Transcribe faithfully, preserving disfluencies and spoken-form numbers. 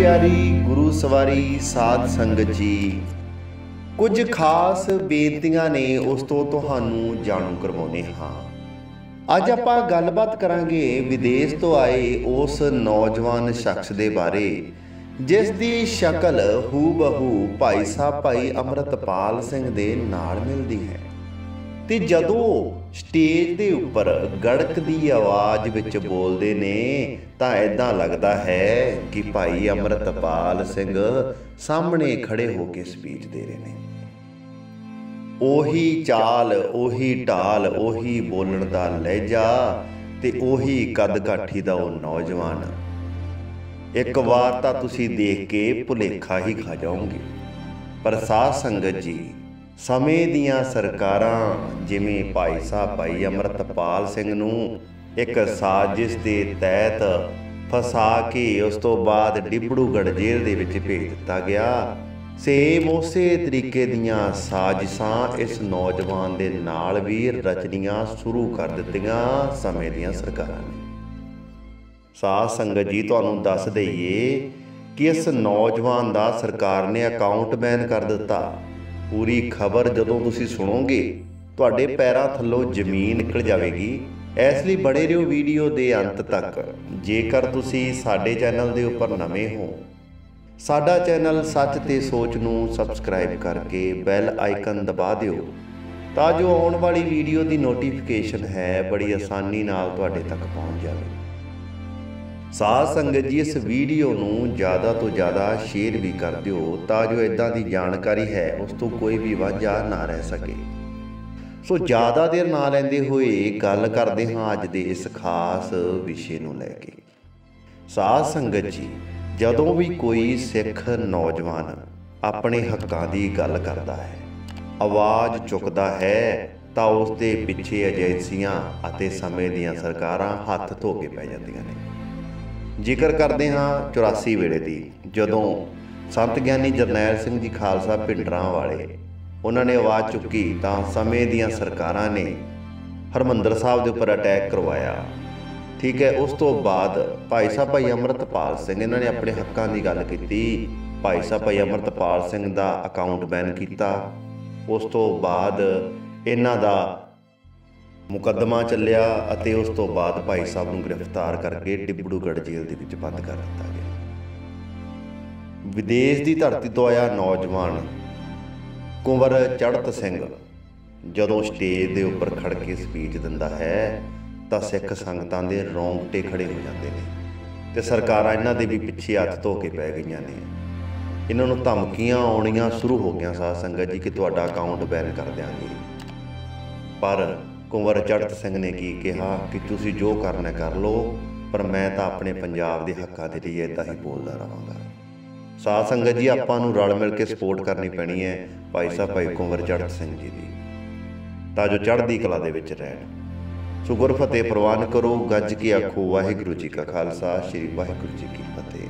प्यारी गुरु सवारी साध संगत जी, कुछ खास बेनतियां ने उस तो तुहानू जाणू करवाउने हाँ। अज आपां गलबात करांगे विदेश तो आए उस नौजवान शख्स दे बारे जिस दी शक्ल हूबहू भाई साहब भाई अमृतपाल सिंह दे नाल मिलदी है ते जदों स्टेज दे उपर गड़कदी आवाज़ विच बोलदे ने तां इदां लगदा है कि भाई अमृतपाल सिंह सामने खड़े होके स्पीच दे रहे ने। ओही चाल ओही ढाल ओही बोलण दा लहजा ते ओही कद काठी दा ओह नौजवान। एक वार तां तुसीं देख के भुलेखा ही खा जाओगे। पर साध संगत जी, समय दियां सरकारां जिवें भाई साहब भाई अमृतपाल सिंह नूं एक साजिश के तहत फसा के उस तो बाद डिब्रूगढ़ जेल दे विच भेज दिता गया, सेम उसे तरीके दियां साजिशां इस नौजवान दे नाल भी रचनियां शुरू कर दित्तियां समय दियां सरकारां ने। साध संगत जी, तुहानूं दस दईए कि इस नौजवान दा सरकार ने अकाउंट बैन कर दिता। पूरी खबर जदों तुसीं सुणोगे तुहाडे पैरां थल्लों जमीन निकल जाएगी। इसलिए बड़े रहो वीडियो दे अंत तक। जेकर तुसीं साडे चैनल दे उपर नवें हो, साडा चैनल सच ते सोच नूं सबसक्राइब करके बैल आइकन दबा दिओ तां जो आउण वाली वीडियो दी नोटिफिकेशन है बड़ी आसानी नाल तुहाडे तक पहुंच जाए। साध संगत जी, इस वीडियो नूं ज़्यादा तो ज़्यादा शेयर भी कर दिओ तां जो इदां दी जानकारी है उस तो कोई भी वांझा ना रह सके। सो ज़्यादा देर ना लैंदे होए गल करदे हां अज दे इस खास विषे नूं लैके। साध संगत जी, जदों भी कोई सिख नौजवान अपने हक्कां दी गल करदा है, आवाज़ चुकदा है तां उस दे पिछे एजेंसियां अते समय दियां सरकारां हत्थ धो के पै जांदियां ने। जिक्र करते हाँ चौरासी वेले की, जदों संत ज्ञानी जरनैल सिंह जी खालसा पिंडरां वाले उन्होंने आवाज़ चुकी तो समय दियां सरकारां ने हरमंदर साहब के उपर अटैक करवाया। ठीक है, उस तो बाद भाई साहब भाई अमृतपाल सिंह इन्होंने अपने हक्कां की गल की। भाई साहब भाई अमृतपाल सिंह का अकाउंट बैन किया। उस तो बाद इन्हां दा मुकदमा चलिया अते उस तो बाद भाई साहब नूं गिरफ्तार करके डिब्रूगढ़ जेल दे विच बंद कर दिता गया। विदेश की धरती तो आया नौजवान कुंवर चढ़त सिंह जदों स्टेज के उपर खड़ के स्पीच दिंदा है तां सिख संगतां दे रोंगटे खड़े हो जाते हैं ते सरकारां इन्हां दे भी पिछे हत्थ धो के पै गईयां ने। इन्हां नूं धमकियां आउणियां शुरू हो गईयां साध संगत जी कि तुहाडा अकाउंट बैन कर देंगे। पर कुंवर चढ़त सिंह ने की कहा कि तुसी जो करना कर लो, पर मैं तो अपने पंजाब के हक्कां दे लिए इदां ही बोलदा रहांगा। साध संगत जी, आपां नूं रल मिल के सपोर्ट करनी पैनी है भाई साहब भाई कुंवर चढ़त सिंह जी की, तां जो चढ़दी कला दे विच रहण। सो गुर फतेह प्रवान करो। गज के आखो वाहिगुरू जी का खालसा, श्री वाहिगुरू जी की फतेह।